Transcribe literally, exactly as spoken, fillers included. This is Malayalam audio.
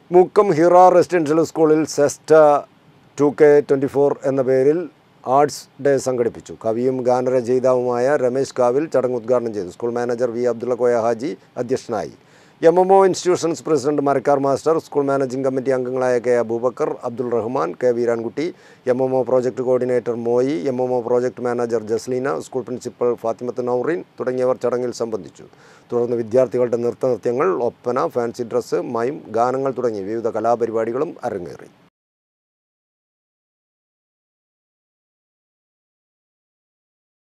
മുക്കം ഹിറ റെസിഡൻഷ്യൽ സ്കൂളിൽ Zesta two K twenty four എന്ന പേരിൽ ആർട്സ് ഡേ സംഘടിപ്പിച്ചു. കവിയും ഗാനരചയിതാവുമായ രമേശ് കാവിൽ ചടങ്ങ് ഉദ്ഘാടനം ചെയ്തു. School manager V Abdulla Koya Haji അധ്യക്ഷനായി. M M O institutions president Marakkar master, school managing committee അംഗങ്ങളായ K Abubakar, Abdul Rahman, K Veerankutty, M M O project coordinator Moyi, M M O project manager Jasleena, school principal Fathimath Nourin തുടങ്ങിയവർ ചടങ്ങിൽ സംബന്ധിച്ചു. തുടർന്ന് വിദ്യാർത്ഥികളുടെ നൃത്തനൃത്യങ്ങൾ, ഒപ്പന, ഫാൻസി ഡ്രസ്സ്, മൈം, ഗാനങ്ങൾ തുടങ്ങി വിവിധ കലാപരിപാടികളും അരങ്ങേറി.